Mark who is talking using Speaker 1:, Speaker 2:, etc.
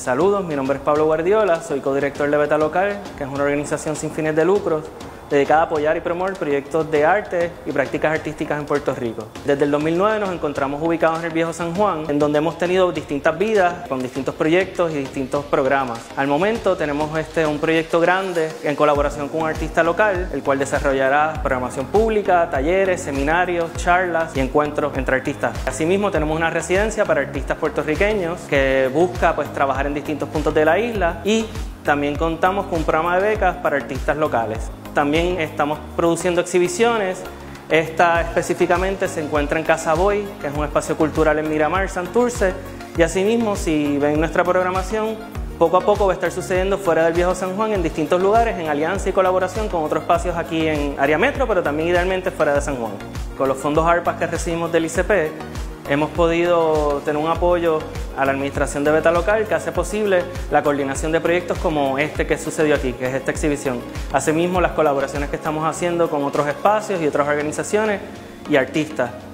Speaker 1: Saludos, mi nombre es Pablo Guardiola, soy codirector de Beta Local, que es una organización sin fines de lucro dedicada a apoyar y promover proyectos de arte y prácticas artísticas en Puerto Rico. Desde el 2009 nos encontramos ubicados en el Viejo San Juan, en donde hemos tenido distintas vidas con distintos proyectos y distintos programas. Al momento tenemos un proyecto grande en colaboración con un artista local, el cual desarrollará programación pública, talleres, seminarios, charlas y encuentros entre artistas. Asimismo tenemos una residencia para artistas puertorriqueños que busca trabajar en distintos puntos de la isla, y también contamos con un programa de becas para artistas locales. También estamos produciendo exhibiciones. Esta específicamente se encuentra en Casa Boy, que es un espacio cultural en Miramar, Santurce, y asimismo, si ven nuestra programación, poco a poco va a estar sucediendo fuera del Viejo San Juan en distintos lugares, en alianza y colaboración con otros espacios aquí en área metro, pero también idealmente fuera de San Juan. Con los fondos ARPA que recibimos del ICP, hemos podido tener un apoyo a la administración de Beta Local que hace posible la coordinación de proyectos como este que sucedió aquí, que es esta exhibición. Asimismo, las colaboraciones que estamos haciendo con otros espacios y otras organizaciones y artistas.